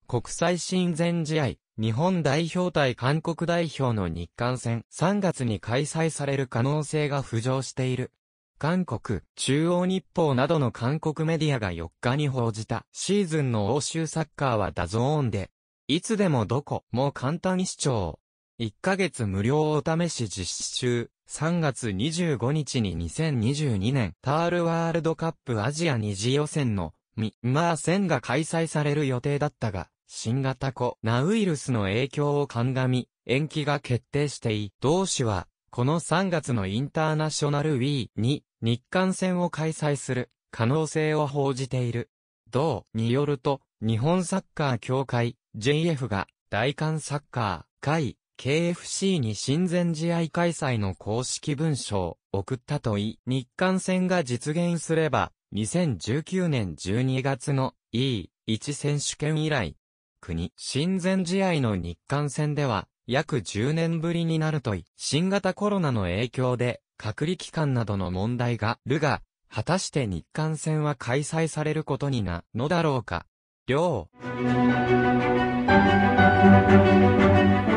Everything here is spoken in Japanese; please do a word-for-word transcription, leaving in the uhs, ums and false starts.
国際親善試合、日本代表対韓国代表の日韓戦、さんがつに開催される可能性が浮上している。韓国、中央日報などの韓国メディアがよっかに報じたシーズンの欧州サッカーはダゾーンで、いつでもどこも簡単視聴。いっかげつ無料お試し実施中。さんがつにじゅうごにちににせんにじゅうにねんタールワールドカップアジア二次予選のミャンマー戦が開催される予定だったが、新型コロナウイルスの影響を鑑み、延期が決定してい、同紙は、このさんがつのインターナショナルウィーに日韓戦を開催する可能性を報じている。同によると、日本サッカー協会 ジェイエフ が大韓サッカー会ケーエフシー に親善試合開催の公式文書を送ったといい、日韓戦が実現すれば、にせんじゅうきゅうねんじゅうにがつの イーワン 選手権以来、国親善試合の日韓戦では、約じゅうねんぶりになるといい、新型コロナの影響で、隔離期間などの問題があるが、果たして日韓戦は開催されることになるのだろうか。両